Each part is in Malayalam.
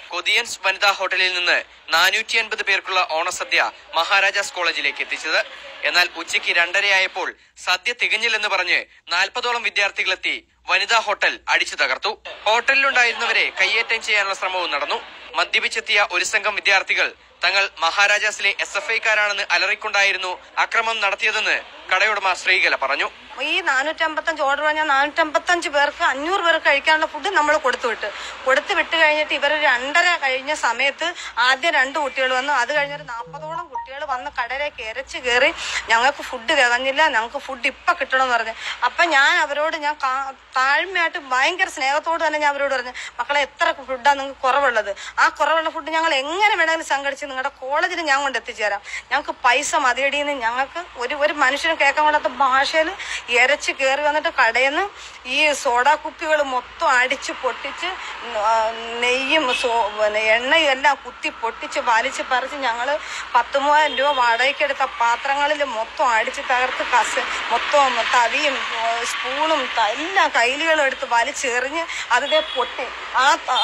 കൊതിയൻസ് വനിതാ ഹോട്ടലിൽ നിന്ന് 450 പേർക്കുള്ള ഓണസദ്യ മഹാരാജാസ് കോളേജിലേക്ക് എത്തിച്ചത്. എന്നാൽ ഉച്ചയ്ക്ക് 2:30 സദ്യ തികഞ്ഞില്ലെന്ന് പറഞ്ഞ് 40ഓളം വിദ്യാർത്ഥികളെത്തി വനിതാ ഹോട്ടൽ അടിച്ചു തകർത്തു. ഹോട്ടലിലുണ്ടായിരുന്നവരെ കയ്യേറ്റം ചെയ്യാനുള്ള ശ്രമവും നടന്നു. മദ്യപിച്ചെത്തിയ ഒരു സംഘം വിദ്യാർത്ഥികൾ തങ്ങൾ മഹാരാജാസിലെ SFIക്കാരാണെന്ന് അലറിക്കൊണ്ടായിരുന്നു അക്രമം നടത്തിയതെന്ന് കടയുടമ ശ്രീകല പറഞ്ഞു. ഈ 455 ഓർഡർ പറഞ്ഞാൽ 455 പേർക്ക് 500 പേർക്ക് കഴിക്കാനുള്ള ഫുഡ് നമ്മൾ കൊടുത്തു വിട്ട് കഴിഞ്ഞിട്ട് ഇവർ 2:30 കഴിഞ്ഞ സമയത്ത് ആദ്യം 2 കുട്ടികൾ വന്നു. അത് കഴിഞ്ഞൊരു 40ഓളം കുട്ടികൾ വന്ന് കടയിലേക്ക് ഇരച്ചു കയറി ഞങ്ങൾക്ക് ഫുഡ് തികഞ്ഞില്ല, ഞങ്ങൾക്ക് ഫുഡ് ഇപ്പൊ കിട്ടണമെന്ന് പറഞ്ഞു. അപ്പൊ ഞാൻ അവരോട് താഴ്മയായിട്ട് ഭയങ്കര സ്നേഹത്തോട് തന്നെ ഞാൻ അവരോട് പറഞ്ഞു, മക്കളെ എത്ര ഫുഡാണ് നിങ്ങൾക്ക് കുറവുള്ളത്? ആ കുറവുള്ള ഫുഡ് ഞങ്ങൾ എങ്ങനെ വേണമെങ്കിലും സംഘടിച്ച് നിങ്ങളുടെ കോളേജിൽ ഞാൻ കൊണ്ട് എത്തിച്ചേരാം. ഞങ്ങൾക്ക് പൈസ മതിയടിയെന്ന് ഞങ്ങൾക്ക് ഒരു മനുഷ്യന് കേൾക്കാൻ കൊള്ളാത്ത ഭാഷയിൽ ഇരച്ച് കയറി വന്നിട്ട് കടയിൽ നിന്ന് ഈ സോഡാ കുപ്പികൾ മൊത്തം അടിച്ച് പൊട്ടിച്ച് നെയ്യും എണ്ണയും എല്ലാം കുത്തി പൊട്ടിച്ച് വലിച്ച് പറിച്ച് ഞങ്ങൾ 10,000 രൂപ വാടകയ്ക്കെടുത്ത പാത്രങ്ങളിൽ മൊത്തം അടിച്ച് തകർത്ത് മൊത്തം തവിയും സ്പൂണും എല്ലാം കൈലികളും എടുത്ത് വലിച്ചെറിഞ്ഞ് അതിനെ പൊട്ടി. ആ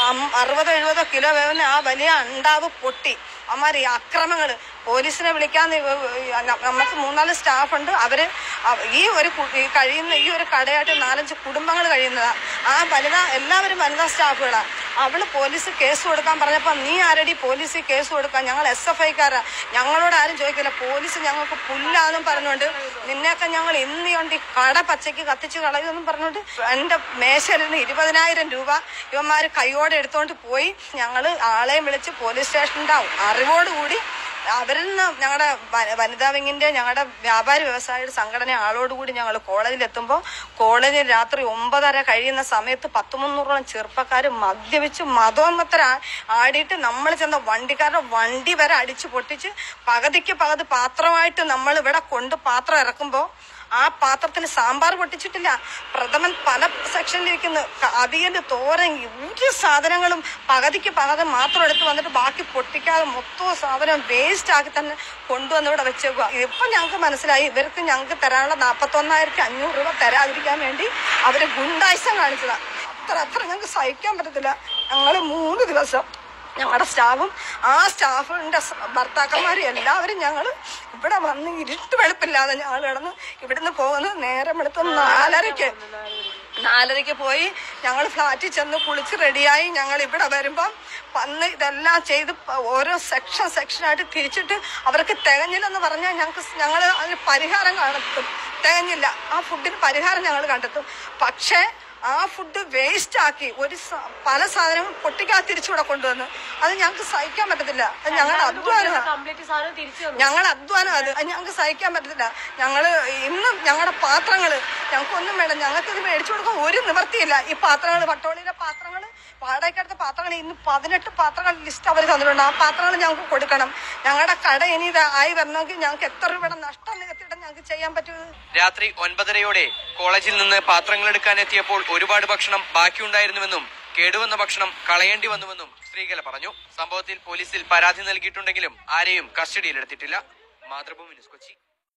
60-70 കിലോ വേവുന്ന ആ വലിയ അണ്ടാവ് പൊട്ടി. അമ്മാര് ഈ അക്രമങ്ങള് പോലീസിനെ വിളിക്കാൻ നമുക്ക് 3-4 സ്റ്റാഫുണ്ട്. അവര് ഈ ഒരു കടയായിട്ട് 4-5 കുടുംബങ്ങൾ കഴിയുന്നതാ. ആ എല്ലാവരും വനിതാ സ്റ്റാഫുകളാ. അവള് പോലീസ് കേസ് കൊടുക്കാൻ പറഞ്ഞപ്പോ നീ ആരടി പോലീസിൽ കേസ് കൊടുക്കാൻ? ഞങ്ങൾ SFIക്കാരാ, ഞങ്ങളോട് ആരും ചോദിക്കില്ല, പോലീസ് ഞങ്ങൾക്ക് പുല്ലാന്നും പറഞ്ഞുകൊണ്ട് നിന്നെയൊക്കെ ഞങ്ങൾ ഇന്നുകൊണ്ട് ഈ കട പച്ചയ്ക്ക് കത്തിച്ച് കളയുമെന്നും പറഞ്ഞുകൊണ്ട് എന്റെ മേശയിൽ നിന്ന് 20,000 രൂപ ഇവന്മാര് കൈയോടെ എടുത്തോണ്ട് പോയി. ഞങ്ങള് ആളെയും വിളിച്ച് പോലീസ് സ്റ്റേഷനിന്റെ അറിവോടുകൂടി അവരിൽ നിന്ന് ഞങ്ങളുടെ വനിതാ വിങ്ങിന്റെ ഞങ്ങളുടെ വ്യാപാരി വ്യവസായ സംഘടന ആളോടുകൂടി ഞങ്ങൾ കോളേജിലെത്തുമ്പോൾ കോളേജിൽ രാത്രി 9:30 കഴിയുന്ന സമയത്ത് 100-300ഓളം ചെറുപ്പക്കാർ മദ്യപിച്ച് മതോന്മത്തര ആടിയിട്ട് നമ്മൾ ചെന്ന വണ്ടിക്കാരുടെ വണ്ടി വരെ അടിച്ചു പൊട്ടിച്ച് പകുതിക്ക് പകുതി പാത്രമായിട്ട് നമ്മൾ ഇവിടെ കൊണ്ട് പാത്രം ഇറക്കുമ്പോൾ ആ പാത്രത്തിന് സാമ്പാർ പൊട്ടിച്ചിട്ടില്ല. പ്രഥമൻ പല സെക്ഷനിലിരിക്കുന്നു, അവിയല്, തോരൻ, ഒരു സാധനങ്ങളും പകുതിക്ക് പകുതി മാത്രം എടുത്ത് വന്നിട്ട് ബാക്കി പൊട്ടിക്കാതെ മൊത്തം സാധനം വേസ്റ്റ് ആക്കി തന്നെ കൊണ്ടുവന്ന് ഇവിടെ വെച്ചേക്കുക. ഇപ്പൊ ഞങ്ങൾക്ക് മനസ്സിലായി ഇവർക്ക് ഞങ്ങൾക്ക് തരാനുള്ള 41,500 രൂപ തരാതിരിക്കാൻ വേണ്ടി അവര് ഗുണ്ടായിസം കാണിച്ചതാ. അത്ര ഞങ്ങൾക്ക് സഹിക്കാൻ പറ്റത്തില്ല. ഞങ്ങള് 3 ദിവസം ഞങ്ങളുടെ സ്റ്റാഫും ആ സ്റ്റാഫിന്റെ ഭർത്താക്കന്മാരും എല്ലാവരും ഞങ്ങൾ ഇവിടെ വന്ന് ഇരുട്ട് വെളുപ്പില്ലാതെ ഞങ്ങൾ കിടന്ന് ഇവിടുന്ന് പോകുന്നത് നേരം വെളുത്ത് 4:30 പോയി ഞങ്ങൾ ഫ്ലാറ്റിൽ ചെന്ന് കുളിച്ച് റെഡിയായി ഞങ്ങൾ ഇവിടെ വരുമ്പം വന്ന് ഇതെല്ലാം ചെയ്ത് ഓരോ സെക്ഷനായിട്ട് തിരിച്ചിട്ട് അവർക്ക് തികഞ്ഞില്ലെന്ന് പറഞ്ഞാൽ ഞങ്ങൾ അതിന് പരിഹാരം കണ്ടെത്തും. തികഞ്ഞില്ല, ആ ഫുഡിന് പരിഹാരം ഞങ്ങൾ കണ്ടെത്തും. പക്ഷേ ആ ഫുഡ് വേസ്റ്റ് ആക്കി പല സാധനവും പൊട്ടിക്കാതെ തിരിച്ചുകൂടെ കൊണ്ടുവന്ന് അത് ഞങ്ങൾക്ക് സഹിക്കാൻ പറ്റത്തില്ല. അത് ഞങ്ങളുടെ അധ്വാനം അത് ഞങ്ങൾക്ക് സഹിക്കാൻ പറ്റത്തില്ല. ഞങ്ങള് ഇന്നും ഞങ്ങളുടെ പാത്രങ്ങള് ഞങ്ങൾക്കൊന്നും വേണ്ട, ഞങ്ങൾക്കിത് മേടിച്ചു കൊടുക്കാൻ ഒരു നിവർത്തിയില്ല. ഈ പാത്രങ്ങൾ പട്ടോളിയിലെ പാത്രങ്ങള് വാടകയ്ക്കെടുത്ത പാത്രങ്ങൾ ഇന്ന് 18 പാത്രങ്ങൾ ലിസ്റ്റ് അവർ തന്നിട്ടുണ്ട്. ആ പാത്രങ്ങൾ ഞങ്ങൾക്ക് കൊടുക്കണം. ഞങ്ങളുടെ കട ഇനി ആയി വരണമെങ്കിൽ ഞങ്ങൾക്ക് എത്ര രൂപയുടെ നഷ്ടം നികത്തിയിട്ട് ഞങ്ങൾക്ക് ചെയ്യാൻ പറ്റുമോ? രാത്രി 9:30 കോളേജിൽ നിന്ന് പാത്രങ്ങൾ എടുക്കാൻ എത്തിയപ്പോൾ ഒരുപാട് ഭക്ഷണം ബാക്കിയുണ്ടായിരുന്നുവെന്നും കേടുവന്ന ഭക്ഷണം കളയേണ്ടി വന്നുവെന്നും ശ്രീകല പറഞ്ഞു. സംഭവത്തിൽ പോലീസിൽ പരാതി നൽകിയിട്ടുണ്ടെങ്കിലും ആരെയും കസ്റ്റഡിയിലെടുത്തിട്ടില്ല. മാതൃഭൂമി ന്യൂസ്, കൊച്ചി.